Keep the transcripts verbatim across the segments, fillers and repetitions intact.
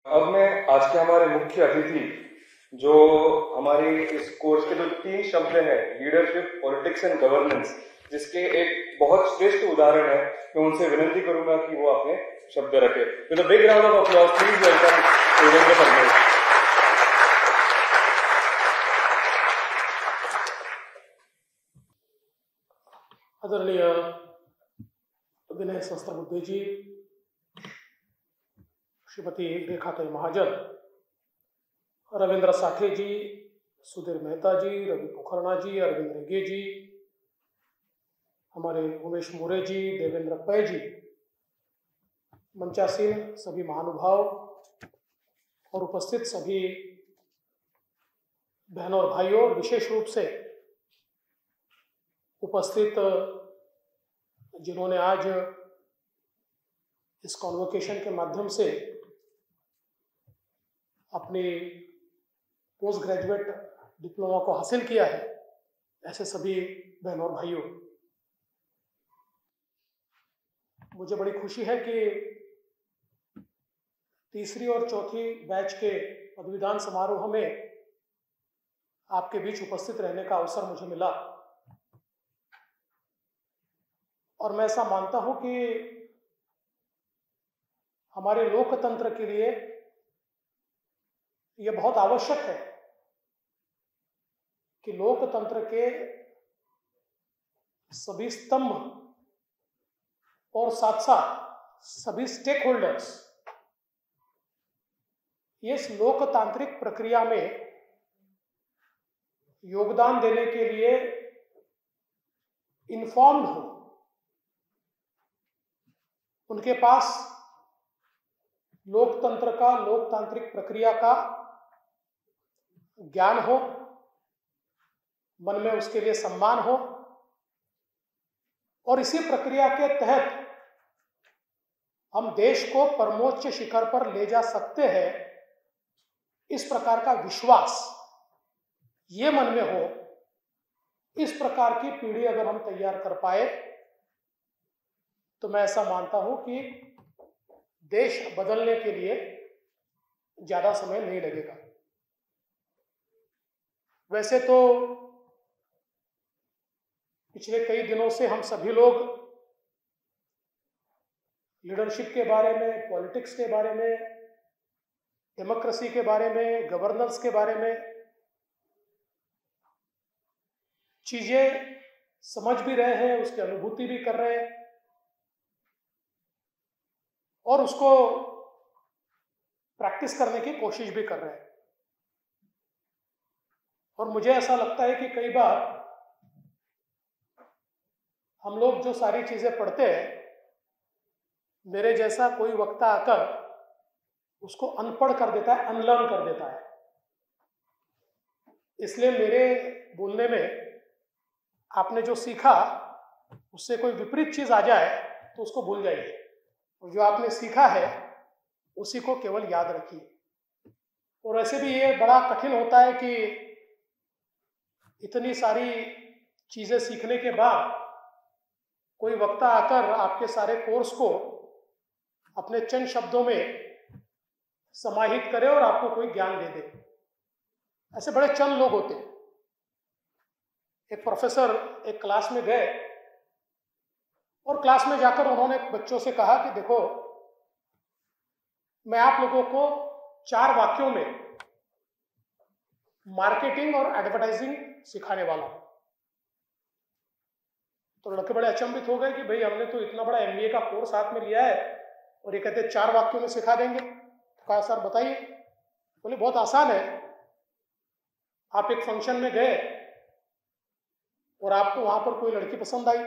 अब मैं आज के हमारे मुख्य अतिथि जो हमारे इस कोर्स के जो तीन शब्द हैं, लीडरशिप, पॉलिटिक्स एंड गवर्नेंस, जिसके एक बहुत श्रेष्ठ उदाहरण है, मैं उनसे विनती करूंगा कि वो अपने शब्द रखे। With a big round of applause please welcome Devendra Fadnavis. आदरणीय विनय सहस्त्रबुद्धे जी, श्रीमती रेखाताई महाजन, रविंद्र साठे जी, सुधीर मेहता जी, रवि पोखरणा जी, अरविंद रेगे जी, हमारे उमेश मोरे जी, देवेंद्र पै जी, मंचासीन सभी महानुभाव और उपस्थित सभी बहनों और भाइयों, और विशेष रूप से उपस्थित जिन्होंने आज इस कॉन्वोकेशन के माध्यम से अपनी पोस्ट ग्रेजुएट डिप्लोमा को हासिल किया है, ऐसे सभी बहनों और भाइयों, मुझे बड़ी खुशी है कि तीसरी और चौथी बैच के पदवीदान समारोह में आपके बीच उपस्थित रहने का अवसर मुझे मिला। और मैं ऐसा मानता हूं कि हमारे लोकतंत्र के लिए यह बहुत आवश्यक है कि लोकतंत्र के सभी स्तंभ और साथ साथ सभी स्टेक होल्डर्स इस लोकतांत्रिक प्रक्रिया में योगदान देने के लिए इन्फॉर्म्ड हो, उनके पास लोकतंत्र का, लोकतांत्रिक प्रक्रिया का ज्ञान हो, मन में उसके लिए सम्मान हो, और इसी प्रक्रिया के तहत हम देश को परमोच्च शिखर पर ले जा सकते हैं, इस प्रकार का विश्वास ये मन में हो। इस प्रकार की पीढ़ी अगर हम तैयार कर पाए तो मैं ऐसा मानता हूं कि देश बदलने के लिए ज्यादा समय नहीं लगेगा। वैसे तो पिछले कई दिनों से हम सभी लोग लीडरशिप के बारे में, पॉलिटिक्स के बारे में, डेमोक्रेसी के बारे में, गवर्नेंस के बारे में चीजें समझ भी रहे हैं, उसकी अनुभूति भी कर रहे हैं और उसको प्रैक्टिस करने की कोशिश भी कर रहे हैं। और मुझे ऐसा लगता है कि कई बार हम लोग जो सारी चीजें पढ़ते हैं, मेरे जैसा कोई वक्ता आकर उसको अनपढ़ कर देता है, अनलर्न कर देता है। इसलिए मेरे बोलने में आपने जो सीखा उससे कोई विपरीत चीज आ जाए तो उसको भूल जाइए, और जो आपने सीखा है उसी को केवल याद रखिए। और ऐसे भी ये बड़ा कठिन होता है कि इतनी सारी चीजें सीखने के बाद कोई वक्ता आकर आपके सारे कोर्स को अपने चंद शब्दों में समाहित करे और आपको कोई ज्ञान दे दे। ऐसे बड़े चंद लोग होते हैं। एक प्रोफेसर एक क्लास में गए और क्लास में जाकर उन्होंने बच्चों से कहा कि देखो, मैं आप लोगों को चार वाक्यों में मार्केटिंग और एडवर्टाइजिंग सिखाने वाला हूं। तो लड़के बड़े अचंभित हो गए कि भाई हमने तो इतना बड़ा एमबीए का कोर्स हाथ में लिया है और ये कहते चार वाक्यों में सिखा देंगे। तो कहा सर बताइए। बोले बहुत आसान है, आप एक फंक्शन में गए और आपको वहां पर कोई लड़की पसंद आई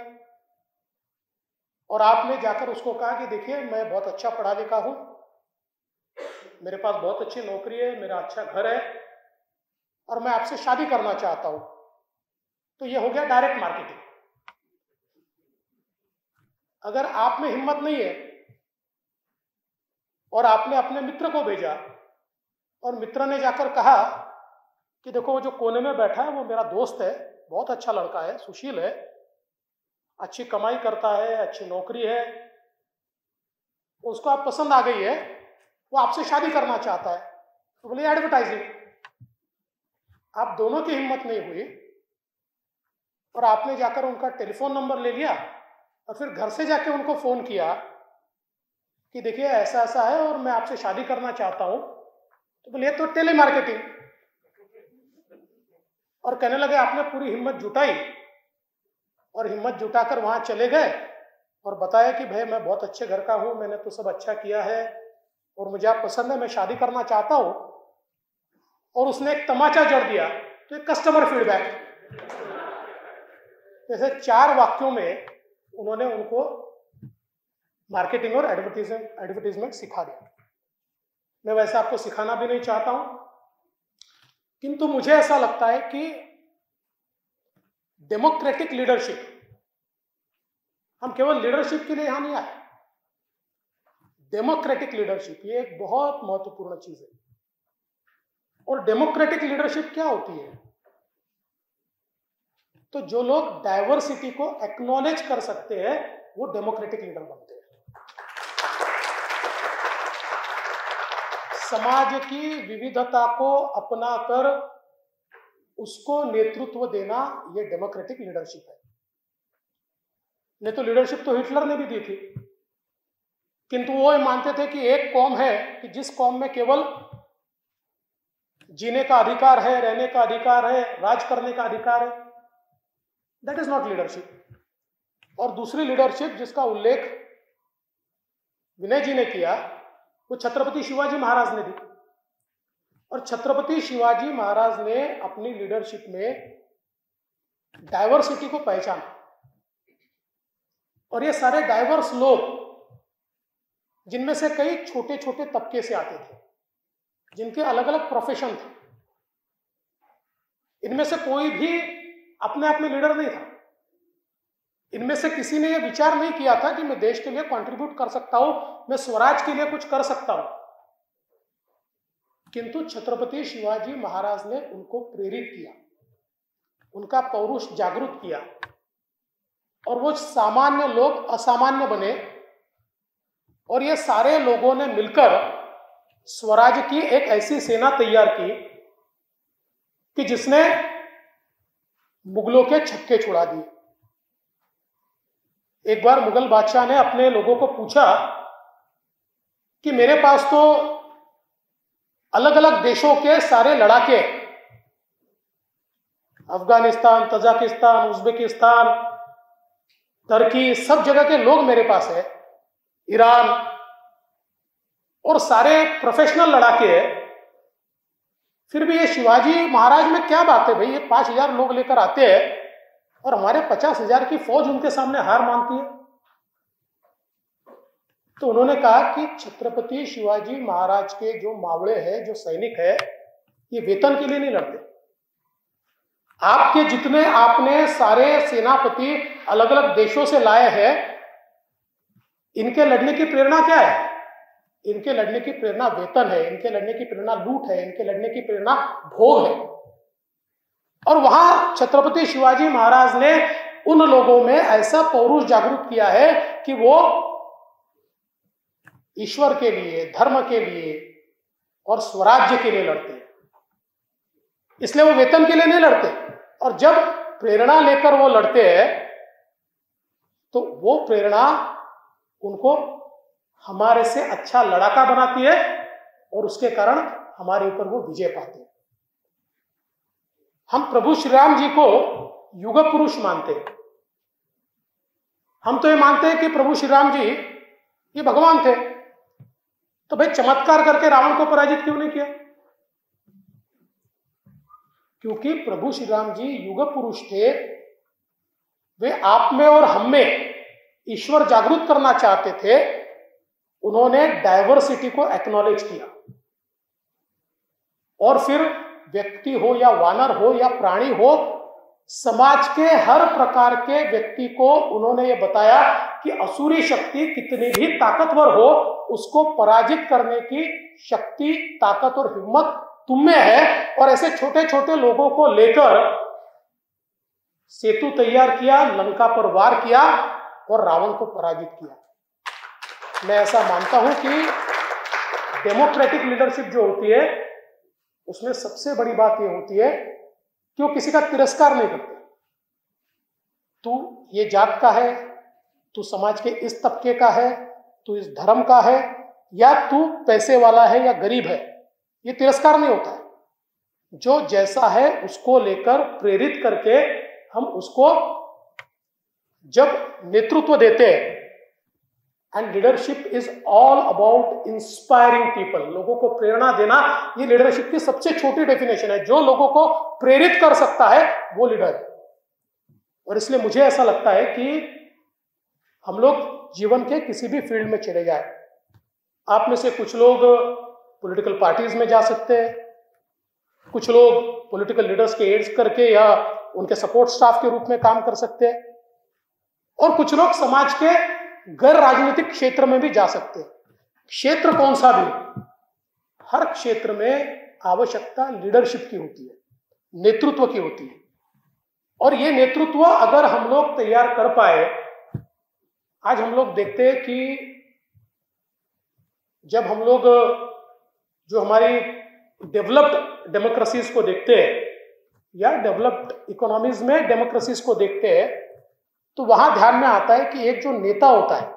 और आपने जाकर उसको कहा कि देखिए मैं बहुत अच्छा पढ़ा लिखा हूं, मेरे पास बहुत अच्छी नौकरी है, मेरा अच्छा घर है और मैं आपसे शादी करना चाहता हूं। तो ये हो गया डायरेक्ट मार्केटिंग। अगर आप में हिम्मत नहीं है और आपने अपने मित्र को भेजा और मित्र ने जाकर कहा कि देखो वो जो कोने में बैठा है वो मेरा दोस्त है, बहुत अच्छा लड़का है, सुशील है, अच्छी कमाई करता है, अच्छी नौकरी है, उसको आप पसंद आ गई है, वो आपसे शादी करना चाहता है, तो बोले एडवर्टाइजिंग। आप दोनों की हिम्मत नहीं हुई और आपने जाकर उनका टेलीफोन नंबर ले लिया और फिर घर से जाके उनको फोन किया कि देखिए ऐसा ऐसा है और मैं आपसे शादी करना चाहता हूं, तो बोले तो टेली मार्केटिंग। और कहने लगे आपने पूरी हिम्मत जुटाई और हिम्मत जुटाकर वहां चले गए और बताया कि भाई मैं बहुत अच्छे घर का हूं, मैंने तो सब अच्छा किया है और मुझे आप पसंद है, मैं शादी करना चाहता हूं। और उसने एक तमाचा जड़ दिया, तो एक कस्टमर फीडबैक। जैसे चार वाक्यों में उन्होंने उनको मार्केटिंग और एडवर्टीजमेंट एडवर्टीजमेंट सिखा दिया। मैं वैसे आपको सिखाना भी नहीं चाहता हूं, किंतु मुझे ऐसा लगता है कि डेमोक्रेटिक लीडरशिप, हम केवल लीडरशिप के लिए यहां नहीं आए, डेमोक्रेटिक लीडरशिप ये एक बहुत महत्वपूर्ण चीज है। और डेमोक्रेटिक लीडरशिप क्या होती है? तो जो लोग डाइवर्सिटी को एक्नॉलेज कर सकते हैं वो डेमोक्रेटिक लीडर बनते हैं। समाज की विविधता को अपनाकर उसको नेतृत्व देना ये डेमोक्रेटिक लीडरशिप है। नहीं तो लीडरशिप तो हिटलर ने भी दी थी, किंतु वो मानते थे कि एक कौम है कि जिस कौम में केवल जीने का अधिकार है, रहने का अधिकार है, राज करने का अधिकार है, दैट इज नॉट लीडरशिप। और दूसरी लीडरशिप जिसका उल्लेख विनय जी ने किया वो छत्रपति शिवाजी महाराज ने दी। और छत्रपति शिवाजी महाराज ने अपनी लीडरशिप में डाइवर्सिटी को पहचाना। और ये सारे डाइवर्स लोग जिनमें से कई छोटे छोटे तबके से आते थे, जिनके अलग अलग प्रोफेशन थे, इनमें से कोई भी अपने आप में लीडर नहीं था। इनमें से किसी ने यह विचार नहीं किया था कि मैं देश के लिए कंट्रीब्यूट कर सकता हूं, मैं स्वराज के लिए कुछ कर सकता हूं। किंतु छत्रपति शिवाजी महाराज ने उनको प्रेरित किया, उनका पौरुष जागृत किया और वो सामान्य लोग असामान्य बने। और ये सारे लोगों ने मिलकर स्वराज की एक ऐसी सेना तैयार की कि जिसने मुगलों के छक्के छुड़ा दिए। एक बार मुगल बादशाह ने अपने लोगों को पूछा कि मेरे पास तो अलग अलग देशों के सारे लड़ाके, अफगानिस्तान, तजाकिस्तान, उज्बेकिस्तान, तुर्की, सब जगह के लोग मेरे पास है, ईरान, और सारे प्रोफेशनल लड़ाके हैं, फिर भी ये शिवाजी महाराज में क्या बात है भाई, ये पांच हजार लोग लेकर आते हैं और हमारे पचास हजार की फौज उनके सामने हार मानती है। तो उन्होंने कहा कि छत्रपति शिवाजी महाराज के जो मावड़े हैं, जो सैनिक है, ये वेतन के लिए नहीं लड़ते। आपके जितने आपने सारे सेनापति अलग अलग देशों से लाए हैं, इनके लड़ने की प्रेरणा क्या है? इनके लड़ने की प्रेरणा वेतन है, इनके लड़ने की प्रेरणा लूट है, इनके लड़ने की प्रेरणा भोग है। और वहां छत्रपति शिवाजी महाराज ने उन लोगों में ऐसा पौरुष जागृत किया है कि वो ईश्वर के लिए, धर्म के लिए और स्वराज्य के लिए लड़ते हैं। इसलिए वो वेतन के लिए नहीं लड़ते। और जब प्रेरणा लेकर वो लड़ते हैं तो वो प्रेरणा उनको हमारे से अच्छा लड़ाका बनाती है और उसके कारण हमारे ऊपर वो विजय पाते हैं। हम प्रभु श्री राम जी को युग पुरुष मानते हैं। हम तो ये मानते हैं कि प्रभु श्री राम जी ये भगवान थे, तो भाई चमत्कार करके रावण को पराजित क्यों नहीं किया? क्योंकि प्रभु श्री राम जी युग पुरुष थे। वे आप में और हम में ईश्वर जागृत करना चाहते थे। उन्होंने डाइवर्सिटी को एक्नॉलेज किया और फिर व्यक्ति हो या वानर हो या प्राणी हो, समाज के हर प्रकार के व्यक्ति को उन्होंने ये बताया कि असुरी शक्ति कितनी भी ताकतवर हो, उसको पराजित करने की शक्ति, ताकत और हिम्मत तुम में है। और ऐसे छोटे छोटे लोगों को लेकर सेतु तैयार किया, लंका पर वार किया और रावण को पराजित किया। मैं ऐसा मानता हूं कि डेमोक्रेटिक लीडरशिप जो होती है उसमें सबसे बड़ी बात ये होती है कि वो किसी का तिरस्कार नहीं करते। तू ये जात का है, तू समाज के इस तबके का है, तू इस धर्म का है, या तू पैसे वाला है या गरीब है, ये तिरस्कार नहीं होता है। जो जैसा है उसको लेकर प्रेरित करके हम उसको जब नेतृत्व देते हैं, and leadership is all about inspiring people, लोगों को प्रेरणा देना, ये लीडरशिप की सबसे छोटी डेफिनेशन है। जो लोगों को प्रेरित कर सकता है वो लीडर है। और इसलिए मुझे ऐसा लगता है कि हम लोग जीवन के किसी भी फील्ड में चले जाए, आप में से कुछ लोग पॉलिटिकल पार्टीज में जा सकते हैं, कुछ लोग पॉलिटिकल लीडर्स के एड्स करके या उनके सपोर्ट स्टाफ के रूप में काम कर सकते हैं, और कुछ लोग समाज के गैर राजनीतिक क्षेत्र में भी जा सकते हैं। क्षेत्र कौन सा भी, हर क्षेत्र में आवश्यकता लीडरशिप की होती है, नेतृत्व की होती है। और ये नेतृत्व अगर हम लोग तैयार कर पाए, आज हम लोग देखते हैं कि जब हम लोग जो हमारी डेवलप्ड डेमोक्रेसीज को देखते हैं या डेवलप्ड इकोनॉमीज में डेमोक्रेसीज को देखते हैं, तो वहां ध्यान में आता है कि एक जो नेता होता है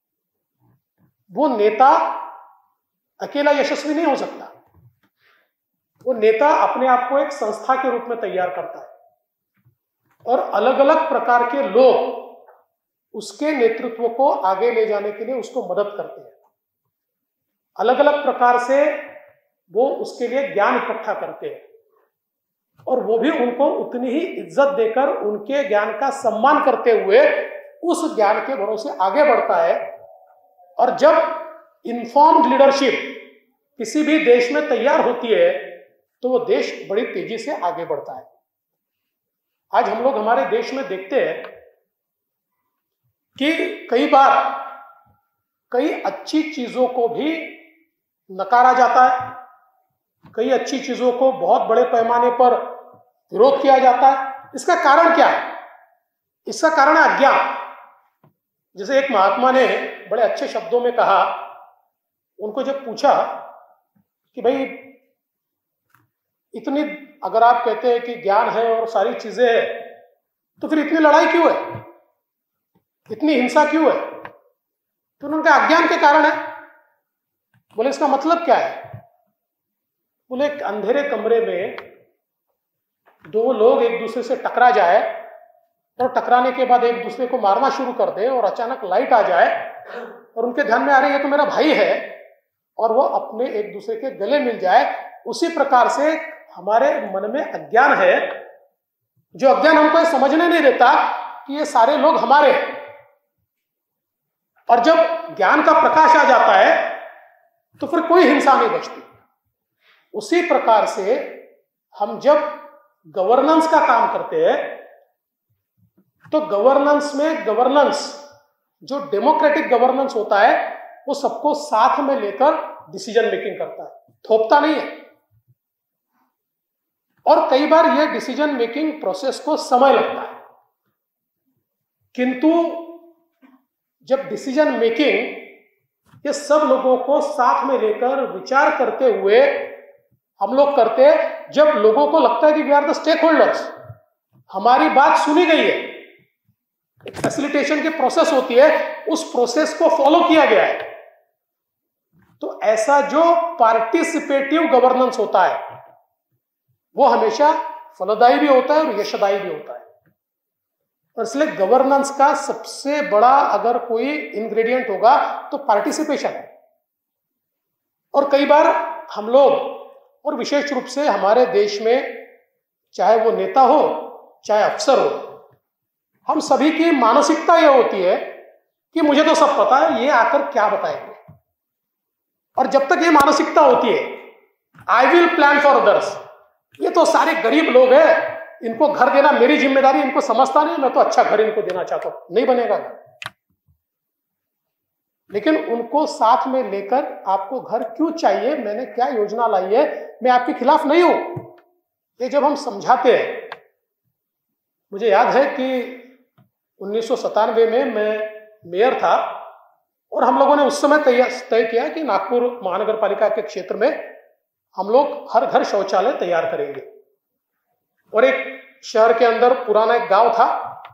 वो नेता अकेला यशस्वी नहीं हो सकता। वो नेता अपने आप को एक संस्था के रूप में तैयार करता है, और अलग अलग प्रकार के लोग उसके नेतृत्व को आगे ले जाने के लिए उसको मदद करते हैं। अलग अलग प्रकार से वो उसके लिए ज्ञान इकट्ठा करते हैं, और वो भी उनको उतनी ही इज्जत देकर उनके ज्ञान का सम्मान करते हुए उस ज्ञान के भरोसे आगे बढ़ता है। और जब इन्फॉर्म्ड लीडरशिप किसी भी देश में तैयार होती है तो वो देश बड़ी तेजी से आगे बढ़ता है। आज हम लोग हमारे देश में देखते हैं कि कई बार कई अच्छी चीजों को भी नकारा जाता है, कई अच्छी चीजों को बहुत बड़े पैमाने पर विरोध किया जाता है। इसका कारण क्या है? इसका कारण है अज्ञान। जैसे एक महात्मा ने बड़े अच्छे शब्दों में कहा, उनको जब पूछा कि भाई इतनी, अगर आप कहते हैं कि ज्ञान है और सारी चीजें हैं, तो फिर इतनी लड़ाई क्यों है, इतनी हिंसा क्यों है? तो उन्होंने कहा अज्ञान के कारण है। बोले इसका मतलब क्या है? बोले एक अंधेरे कमरे में दो लोग एक दूसरे से टकरा जाए और टकराने के बाद एक दूसरे को मारना शुरू कर दे, और अचानक लाइट आ जाए और उनके ध्यान में आ रही है तो मेरा भाई है, और वो अपने एक दूसरे के गले मिल जाए। उसी प्रकार से हमारे मन में अज्ञान है, जो अज्ञान हमको समझने नहीं देता कि ये सारे लोग हमारे हैं। और जब ज्ञान का प्रकाश आ जाता है तो फिर कोई हिंसा नहीं बचती। उसी प्रकार से हम जब गवर्नेंस का काम करते हैं तो गवर्नेंस में गवर्नेंस जो डेमोक्रेटिक गवर्नेंस होता है वो सबको साथ में लेकर डिसीजन मेकिंग करता है, थोपता नहीं है। और कई बार यह डिसीजन मेकिंग प्रोसेस को समय लगता है, किंतु जब डिसीजन मेकिंग ये सब लोगों को साथ में लेकर विचार करते हुए हम लोग करते हैं, जब लोगों को लगता है कि we are the stakeholders, हमारी बात सुनी गई है, एक फैसिलिटेशन की प्रोसेस होती है, उस प्रोसेस को फॉलो किया गया है, तो ऐसा जो पार्टिसिपेटिव गवर्नेंस होता है वो हमेशा फलदायी भी होता है और यशदायी भी होता है। और इसलिए गवर्नेंस का सबसे बड़ा अगर कोई इंग्रेडिएंट होगा तो पार्टिसिपेशन है। और कई बार हम लोग, और विशेष रूप से हमारे देश में, चाहे वो नेता हो चाहे अफसर हो, हम सभी की मानसिकता यह होती है कि मुझे तो सब पता है, ये आकर क्या बताएंगे। और जब तक ये मानसिकता होती है, I will plan for others, ये तो सारे गरीब लोग हैं, इनको घर देना मेरी जिम्मेदारी, इनको समझता नहीं, मैं तो अच्छा घर इनको देना चाहता हूं, नहीं बनेगा घर। लेकिन उनको साथ में लेकर आपको घर क्यों चाहिए, मैंने क्या योजना लाई है, मैं आपके खिलाफ नहीं हूं, ये जब हम समझाते हैं। मुझे याद है कि उन्नीस सौ सतानवे में मैं मेयर था, और हम लोगों ने उस समय तय तय किया कि नागपुर महानगर पालिका के क्षेत्र में हम लोग हर घर शौचालय तैयार करेंगे। और एक शहर के अंदर पुराना एक गांव था,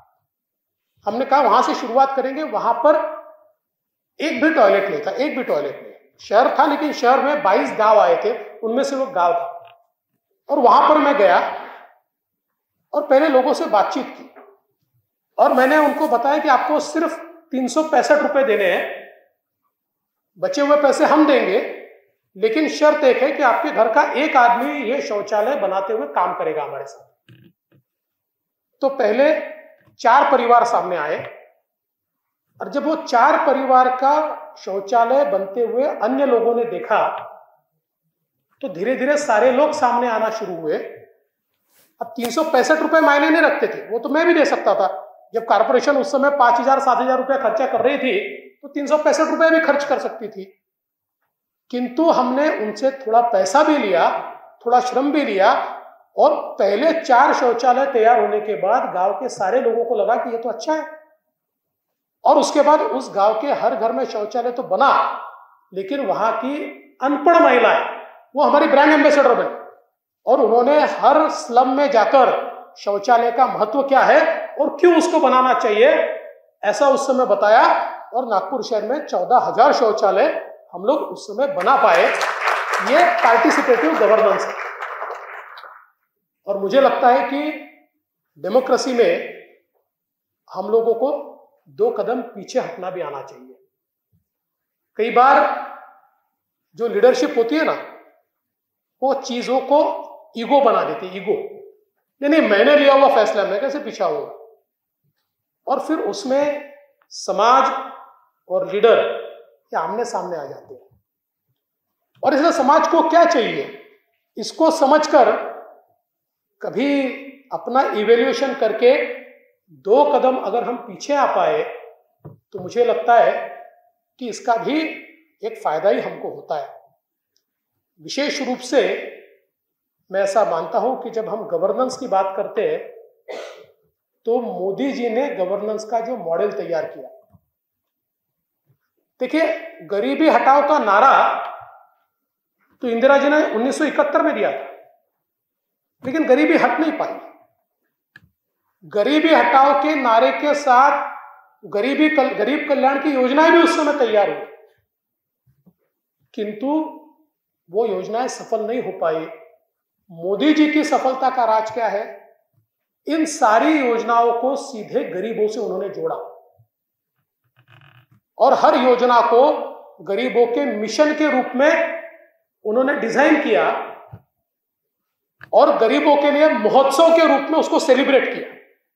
हमने कहा वहां से शुरुआत करेंगे। वहां पर एक भी टॉयलेट नहीं था, एक भी टॉयलेट नहीं। शहर था लेकिन शहर में बाईस गांव आए थे, उनमें से वो गांव था। और वहां पर मैं गया और पहले लोगों से बातचीत की और मैंने उनको बताया कि आपको सिर्फ तीन सौ पैंसठ रुपए देने हैं, बचे हुए पैसे हम देंगे, लेकिन शर्त एक है कि आपके घर का एक आदमी ये शौचालय बनाते हुए काम करेगा हमारे साथ। तो पहले चार परिवार सामने आए और जब वो चार परिवार का शौचालय बनते हुए अन्य लोगों ने देखा तो धीरे धीरे सारे लोग सामने आना शुरू हुए। अब तीन सौ पैंसठ रुपए मायने नहीं रखते थे, वो तो मैं भी दे सकता था। जब कारपोरेशन उस समय पांच हजार सात हजार रुपया खर्चा कर रही थी तो तीन सौ पैंसठ रुपए भी खर्च कर सकती थी। किंतु हमने उनसे थोड़ा पैसा भी लिया, थोड़ा श्रम भी लिया और पहले चार शौचालय तैयार होने के बाद गांव के सारे लोगों को लगा कि ये तो अच्छा है। और उसके बाद उस गांव के हर घर में शौचालय तो बना, लेकिन वहां की अनपढ़ महिलाएं वो हमारी ब्रांड एम्बेसडर बनी और उन्होंने हर स्लम में जाकर शौचालय का महत्व क्या है और क्यों उसको बनाना चाहिए ऐसा उस समय बताया। और नागपुर शहर में चौदह हजार शौचालय हम लोग उस समय बना पाए। ये पार्टिसिपेटिव गवर्नेंस है। और मुझे लगता है कि डेमोक्रेसी में हम लोगों को दो कदम पीछे हटना भी आना चाहिए। कई बार जो लीडरशिप होती है ना, वो चीजों को ईगो बना देती है। ईगो नहीं नहीं मैंने लिया हुआ फैसला, मैं कैसे पीछा हुआ। और फिर उसमें समाज और लीडर ये आमने सामने आ जाते हैं। और इसलिए समाज को क्या चाहिए, इसको समझकर कभी अपना इवेल्युएशन करके दो कदम अगर हम पीछे आ पाए तो मुझे लगता है कि इसका भी एक फायदा ही हमको होता है। विशेष रूप से मैं ऐसा मानता हूं कि जब हम गवर्नेंस की बात करते हैं तो मोदी जी ने गवर्नेंस का जो मॉडल तैयार किया, देखिए गरीबी हटाओ का नारा तो इंदिरा जी ने उन्नीस सौ इकहत्तर में दिया था, लेकिन गरीबी हट नहीं पाई। गरीबी हटाओ के नारे के साथ गरीबी कल, गरीब कल्याण की योजनाएं भी उस समय तैयार हुई, किंतु वो योजनाएं सफल नहीं हो पाई। मोदी जी की सफलता का राज क्या है, इन सारी योजनाओं को सीधे गरीबों से उन्होंने जोड़ा और हर योजना को गरीबों के मिशन के रूप में उन्होंने डिजाइन किया और गरीबों के लिए महोत्सव के रूप में उसको सेलिब्रेट किया।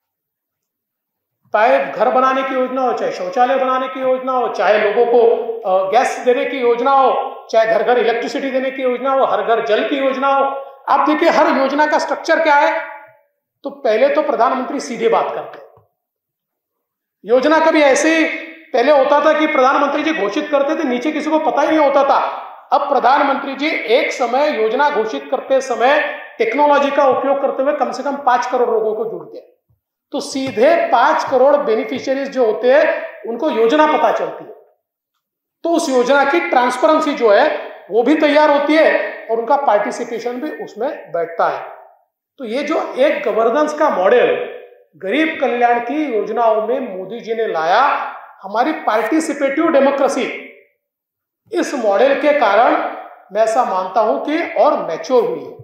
चाहे घर बनाने की योजना हो, चाहे शौचालय बनाने की योजना हो, चाहे लोगों को गैस देने की योजना हो, चाहे घर घर इलेक्ट्रिसिटी देने की योजना हो, हर घर जल की योजना हो। आप देखिए हर योजना का स्ट्रक्चर क्या है। तो पहले तो प्रधानमंत्री सीधे बात करते हैं। योजना कभी ऐसे ही पहले होता था कि प्रधानमंत्री जी घोषित करते थे, नीचे किसी को पता ही नहीं होता था। अब प्रधानमंत्री जी एक समय योजना घोषित करते समय टेक्नोलॉजी का उपयोग करते हुए कम से कम पांच करोड़ लोगों को जुड़ते हैं। तो सीधे पांच करोड़ बेनिफिशियरीज जो होते हैं उनको योजना पता चलती है, तो उस योजना की ट्रांसपेरेंसी जो है वो भी तैयार होती है और उनका पार्टिसिपेशन भी उसमें बैठता है। तो ये जो एक गवर्नेंस का मॉडल गरीब कल्याण की योजनाओं में मोदी जी ने लाया, हमारी पार्टिसिपेटिव डेमोक्रेसी, इस मॉडल के कारण मैं ऐसा मानता हूं कि और मैच्योर हुई है।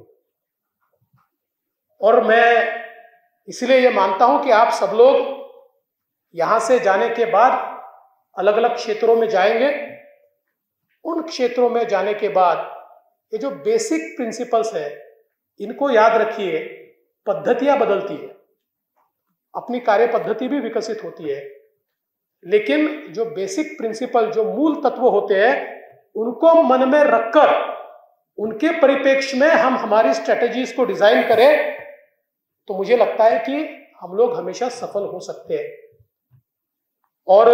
और मैं इसलिए ये मानता हूं कि आप सब लोग यहां से जाने के बाद अलग अलग क्षेत्रों में जाएंगे। उन क्षेत्रों में जाने के बाद ये जो बेसिक प्रिंसिपल्स है इनको याद रखिए। पद्धतियां बदलती है, अपनी कार्य पद्धति भी विकसित होती है, लेकिन जो बेसिक प्रिंसिपल, जो मूल तत्व होते हैं, उनको मन में रखकर उनके परिप्रेक्ष्य में हम हमारी स्ट्रेटेजीज को डिजाइन करें तो मुझे लगता है कि हम लोग हमेशा सफल हो सकते हैं। और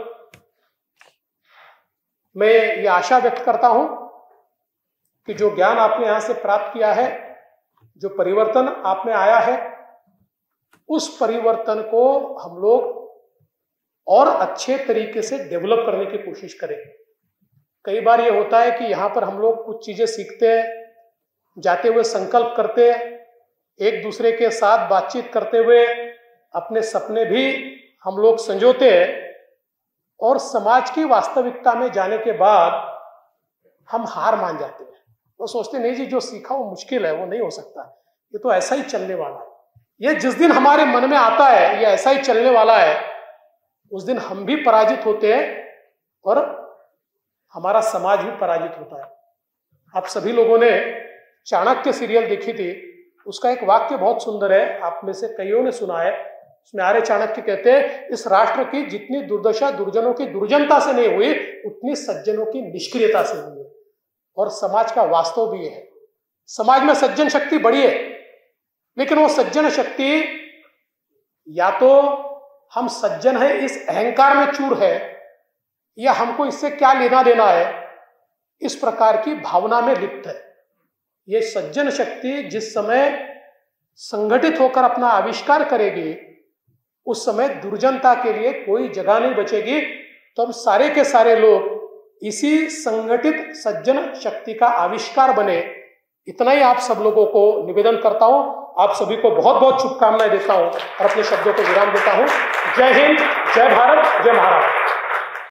मैं ये आशा व्यक्त करता हूं कि जो ज्ञान आपने यहां से प्राप्त किया है, जो परिवर्तन आप में आया है, उस परिवर्तन को हम लोग और अच्छे तरीके से डेवलप करने की कोशिश करें। कई बार ये होता है कि यहाँ पर हम लोग कुछ चीजें सीखते हैं, जाते हुए संकल्प करते हैं, एक दूसरे के साथ बातचीत करते हुए अपने सपने भी हम लोग संजोते हैं, और समाज की वास्तविकता में जाने के बाद हम हार मान जाते हैं। वो सोचते नहीं जी, जो सीखा वो मुश्किल है, वो नहीं हो सकता, ये तो ऐसा ही चलने वाला है। ये जिस दिन हमारे मन में आता है ये ऐसा ही चलने वाला है, उस दिन हम भी पराजित होते हैं और हमारा समाज भी पराजित होता है। आप सभी लोगों ने चाणक्य सीरियल देखी थी, उसका एक वाक्य बहुत सुंदर है, आप में से कईयों ने सुना है। उसमें आर्य चाणक्य कहते हैं, इस राष्ट्र की जितनी दुर्दशा दुर्जनों की दुर्जनता से नहीं हुई, उतनी सज्जनों की निष्क्रियता से हुई है। और समाज का वास्तव भी है, समाज में सज्जन शक्ति बड़ी है, लेकिन वो सज्जन शक्ति या तो हम सज्जन है इस अहंकार में चूर है, या हमको इससे क्या लेना देना है, इस प्रकार की भावना में लिप्त है। ये सज्जन शक्ति जिस समय संगठित होकर अपना आविष्कार करेगी, उस समय दुर्जनता के लिए कोई जगह नहीं बचेगी। तो हम सारे के सारे लोग इसी संगठित सज्जन शक्ति का आविष्कार बने, इतना ही आप सब लोगों को निवेदन करता हूं। आप सभी को बहुत बहुत शुभकामनाएं देता हूं और अपने शब्दों को विराम देता हूं। जय हिंद, जय भारत, जय महाराष्ट्र।